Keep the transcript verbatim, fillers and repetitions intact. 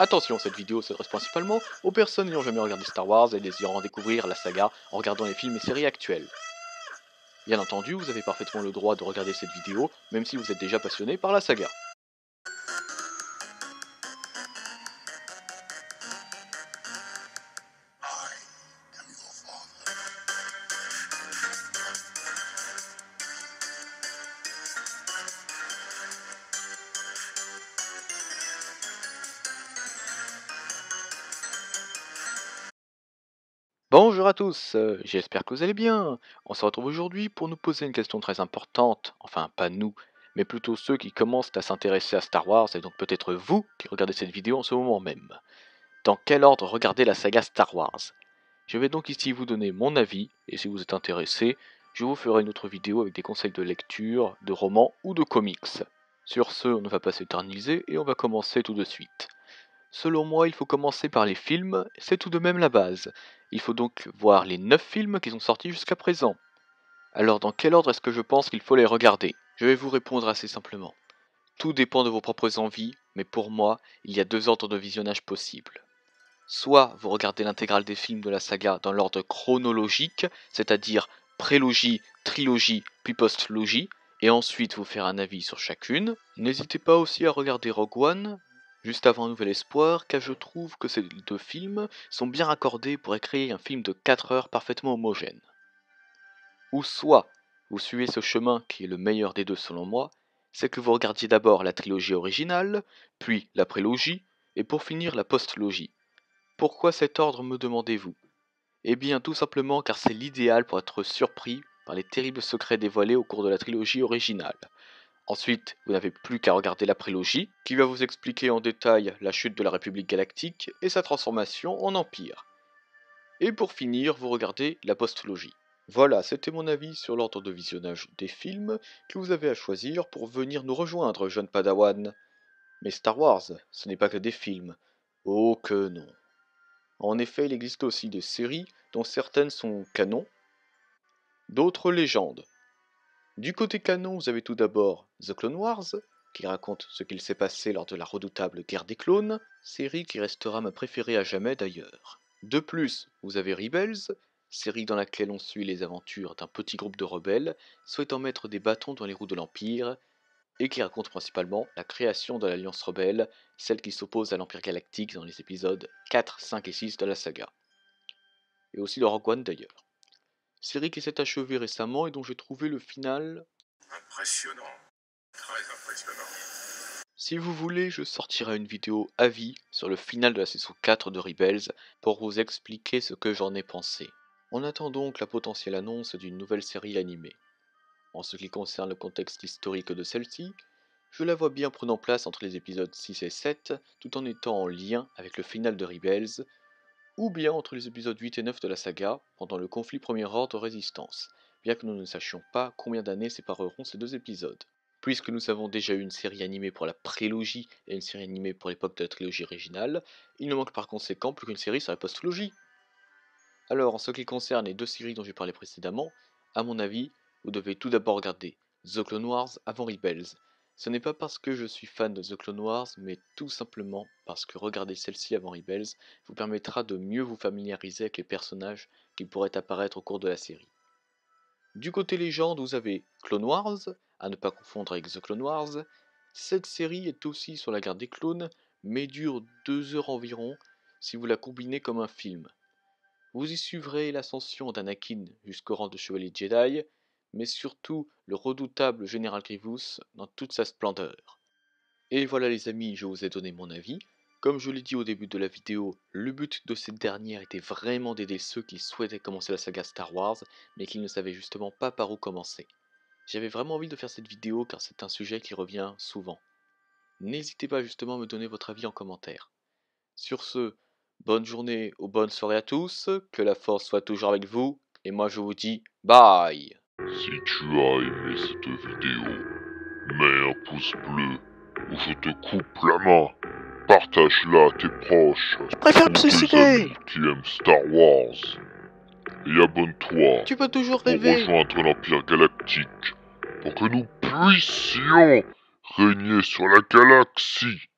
Attention, cette vidéo s'adresse principalement aux personnes n'ayant jamais regardé Star Wars et désirant découvrir la saga en regardant les films et séries actuelles. Bien entendu, vous avez parfaitement le droit de regarder cette vidéo, même si vous êtes déjà passionné par la saga. Bonjour à tous, euh, j'espère que vous allez bien. On se retrouve aujourd'hui pour nous poser une question très importante, enfin pas nous, mais plutôt ceux qui commencent à s'intéresser à Star Wars et donc peut-être vous qui regardez cette vidéo en ce moment même. Dans quel ordre regarder la saga Star Wars? Je vais donc ici vous donner mon avis, et si vous êtes intéressé, je vous ferai une autre vidéo avec des conseils de lecture, de romans ou de comics. Sur ce, on ne va pas s'éterniser et on va commencer tout de suite. Selon moi, il faut commencer par les films, c'est tout de même la base. Il faut donc voir les neuf films qui sont sortis jusqu'à présent. Alors dans quel ordre est-ce que je pense qu'il faut les regarder? Je vais vous répondre assez simplement. Tout dépend de vos propres envies, mais pour moi, il y a deux ordres de visionnage possibles. Soit vous regardez l'intégrale des films de la saga dans l'ordre chronologique, c'est-à-dire prélogie, trilogie, puis postlogie, et ensuite vous faire un avis sur chacune. N'hésitez pas aussi à regarder Rogue One, juste avant Nouvel Espoir, car je trouve que ces deux films sont bien raccordés pour créer un film de quatre heures parfaitement homogène. Ou soit, vous suivez ce chemin qui est le meilleur des deux selon moi, c'est que vous regardiez d'abord la trilogie originale, puis la prélogie, et pour finir la postlogie. Pourquoi cet ordre, me demandez-vous? Eh bien tout simplement car c'est l'idéal pour être surpris par les terribles secrets dévoilés au cours de la trilogie originale. Ensuite, vous n'avez plus qu'à regarder la prélogie, qui va vous expliquer en détail la chute de la République Galactique et sa transformation en Empire. Et pour finir, vous regardez la postlogie. Voilà, c'était mon avis sur l'ordre de visionnage des films que vous avez à choisir pour venir nous rejoindre, jeune Padawan. Mais Star Wars, ce n'est pas que des films. Oh que non. En effet, il existe aussi des séries dont certaines sont canon, d'autres légendes. Du côté canon, vous avez tout d'abord The Clone Wars, qui raconte ce qu'il s'est passé lors de la redoutable guerre des clones, série qui restera ma préférée à jamais d'ailleurs. De plus, vous avez Rebels, série dans laquelle on suit les aventures d'un petit groupe de rebelles souhaitant mettre des bâtons dans les roues de l'Empire, et qui raconte principalement la création de l'Alliance Rebelle, celle qui s'oppose à l'Empire Galactique dans les épisodes quatre, cinq et six de la saga. Et aussi le Rogue One d'ailleurs. Série qui s'est achevée récemment et dont j'ai trouvé le final impressionnant, très impressionnant. Si vous voulez, je sortirai une vidéo avis sur le final de la saison quatre de Rebels pour vous expliquer ce que j'en ai pensé. On attend donc la potentielle annonce d'une nouvelle série animée. En ce qui concerne le contexte historique de celle-ci, je la vois bien prenant place entre les épisodes six et sept, tout en étant en lien avec le final de Rebels, ou bien entre les épisodes huit et neuf de la saga, pendant le conflit Premier Ordre Résistance, bien que nous ne sachions pas combien d'années sépareront ces deux épisodes. Puisque nous avons déjà eu une série animée pour la prélogie et une série animée pour l'époque de la trilogie originale, il ne manque par conséquent plus qu'une série sur la postlogie. Alors, en ce qui concerne les deux séries dont j'ai parlé précédemment, à mon avis, vous devez tout d'abord regarder The Clone Wars avant Rebels. Ce n'est pas parce que je suis fan de The Clone Wars, mais tout simplement parce que regarder celle-ci avant Rebels vous permettra de mieux vous familiariser avec les personnages qui pourraient apparaître au cours de la série. Du côté légende, vous avez Clone Wars, à ne pas confondre avec The Clone Wars. Cette série est aussi sur la guerre des clones, mais dure deux heures environ si vous la combinez comme un film. Vous y suivrez l'ascension d'Anakin jusqu'au rang de chevalier Jedi, mais surtout le redoutable général Grievous dans toute sa splendeur. Et voilà les amis, je vous ai donné mon avis. Comme je l'ai dit au début de la vidéo, le but de cette dernière était vraiment d'aider ceux qui souhaitaient commencer la saga Star Wars, mais qui ne savaient justement pas par où commencer. J'avais vraiment envie de faire cette vidéo car c'est un sujet qui revient souvent. N'hésitez pas justement à me donner votre avis en commentaire. Sur ce, bonne journée ou bonne soirée à tous, que la force soit toujours avec vous, et moi je vous dis bye. Si tu as aimé cette vidéo, mets un pouce bleu ou je te coupe la main. Partage-la à tes proches Je préfère ou me tes suicider. amis qui aiment Star Wars. Et abonne-toi Tu peux toujours pour rêver. rejoindre l'Empire Galactique pour que nous puissions régner sur la galaxie.